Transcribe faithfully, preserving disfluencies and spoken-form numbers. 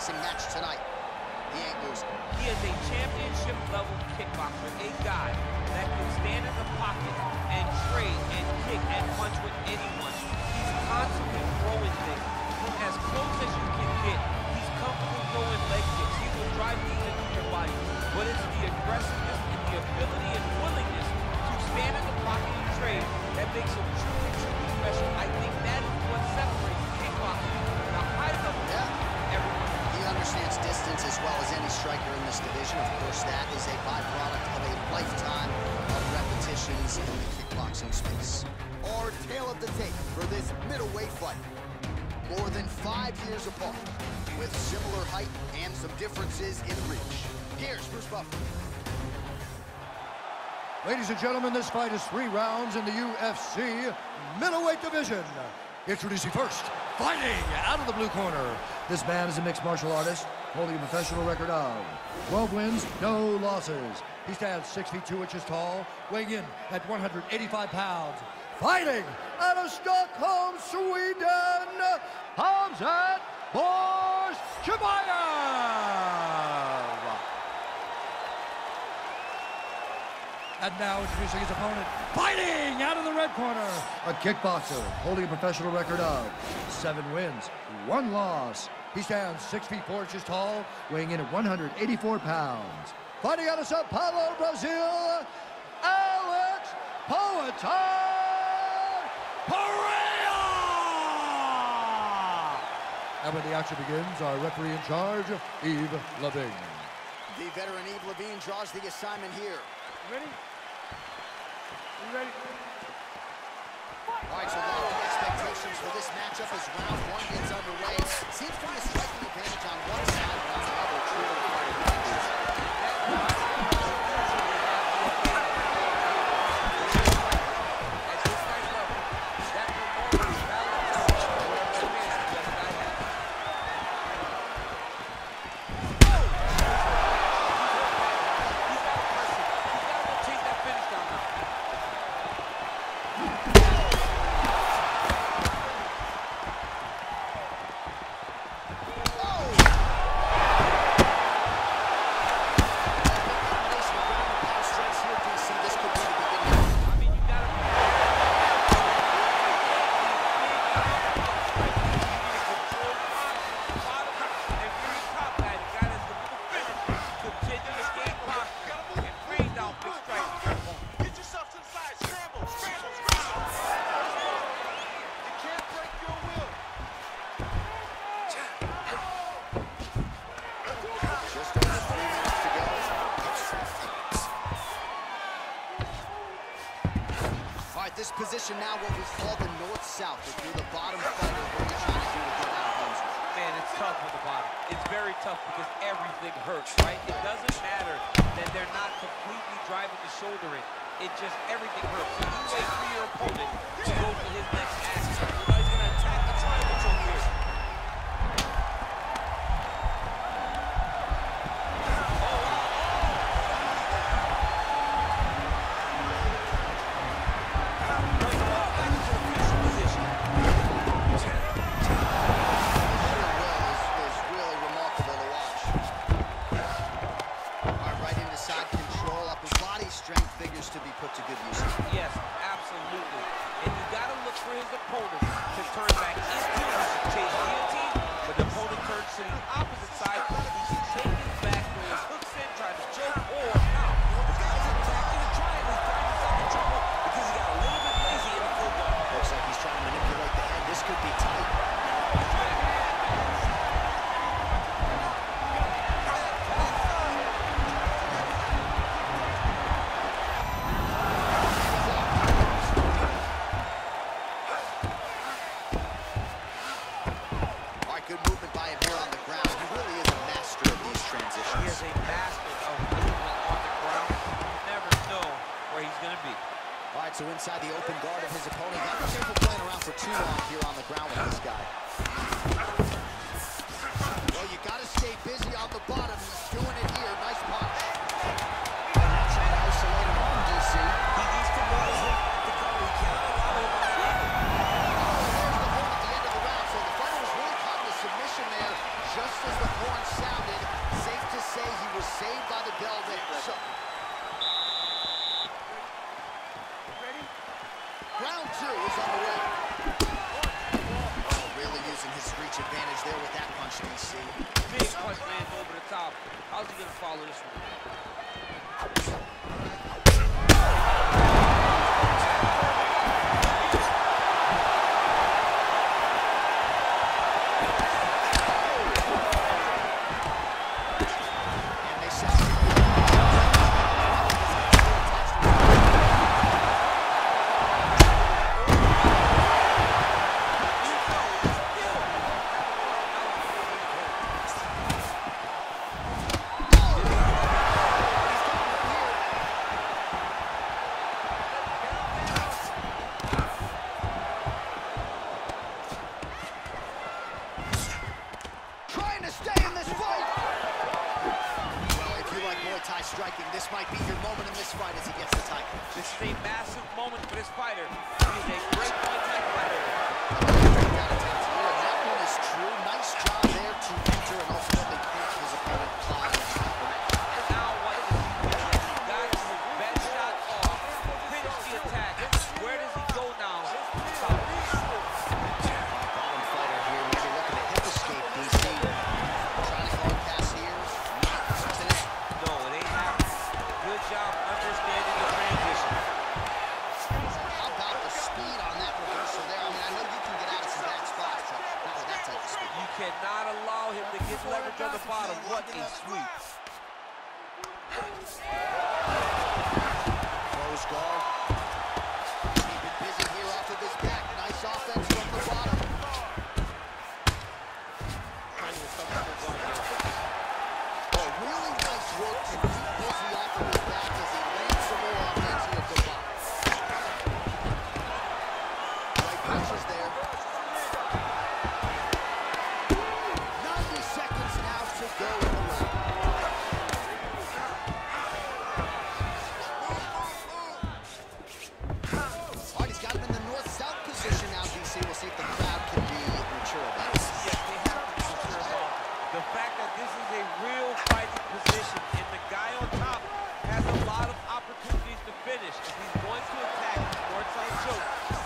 kickboxing match tonight. He ain't losing. He is a championship-level kickboxer, a guy that can stand in the pocket and trade and kick and punch with anyone. He's constantly throwing things. From as close as you can get, he's comfortable throwing leg kicks. He will drive these into your body. But it's the aggressiveness and the ability and willingness to stand in the pocket and trade that makes him truly, truly special. I think that is what separates kickboxing at a high level. Yeah. Everyone. He understands distance as well as any striker in this division. Of course, that is a byproduct of a lifetime of repetitions in the kickboxing space. Our tail of the tape for this middleweight fight. More than five years apart, with similar height and some differences in reach. Here's Bruce Buffer. Ladies and gentlemen, this fight is three rounds in the U F C middleweight division. Introducing first, fighting out of the blue corner. This man is a mixed martial artist, holding a professional record of twelve wins, no losses. He stands six feet two inches tall, weighing in at one hundred eighty-five pounds. Fighting out of Stockholm, Sweden, Khamzat Chimaev. And now introducing his opponent, fighting out of the red corner, a kickboxer holding a professional record of seven wins, one loss. He stands six feet four inches tall, weighing in at one hundred eighty-four pounds. Fighting out of Sao Paulo, Brazil, Alex Poatan Pereira! And when the action begins, our referee in charge, Yves Lavigne. The veteran Yves Lavigne draws the assignment here. Ready? You ready? All right, so lofty expectations for this matchup as round one gets underway. Seems to be a striking advantage on one side, but on the other, truly fighting advantage. This position now what we call the north-south. If you're the bottom fighter, what are you trying to do to get out of things? Man, it's tough with the bottom. It's very tough because everything hurts, right? It doesn't matter that they're not completely driving the shoulder in. It just, everything hurts. So you wait for your opponent to go for his next action. You know, he's going to attack the triangle choke here. To be put to good use. Yes, absolutely. And you got to look for his opponent to turn back into his chase guillotine, but the opponent turns to the opposite side. He can take his back where his hooks in, try to choke, or now the guy's attacking the triangle. He's finding himself in trouble because he got a little bit lazy in the full guard. Looks like he's trying to manipulate the head. This could be tight. So inside the open guard of his opponent, not careful playing around for too long here on the ground with this guy. Well, you got to stay busy on the bottom. He's doing it here. Nice punch. Now trying to isolate him on D C. He needs to know his hip to cover. He can't allow him on the end. Oh, there's the horn at the end of the round. So the fighter was really caught in the submission there just as the horn Round two is on the way. Oh, really using his reach advantage there with that punch, D C. Big punch lands over the top. How's he gonna follow this one? Striking. This might be your moment in this fight as he gets the title. This is a massive moment for this fighter. He is a great Muay Thai fighter. That one is true. Nice job there to enter and ultimately keep his opponent flying. Now what does he do? He got his best shot off. Finish the attack. Where does he go now? Bottom fighter here. Maybe looking to hip escape, D C. Trying to go past here. Not today. No, it ain't happening. Good job understanding the transition. How about the speed on that reversal there? I mean, I know you can get out of some bad spots, but not with that type of speed. You cannot allow him to get leverage on the bottom. What a sweep. Close guard. Keep it busy here off of his back. Nice offense from the bottom. Oh, really nice work to keep busy off of his back as he lands some more offense here at the bottom. Right punches there. ninety seconds now to go in the round. All right, he's got him in the north-south position now, D C. We'll see if the crowd can be mature about this. Yes, they have to be mature about the fact that this is a real fighting position, and the guy on top has a lot of opportunities to finish. If he's going to attack, north-south choke,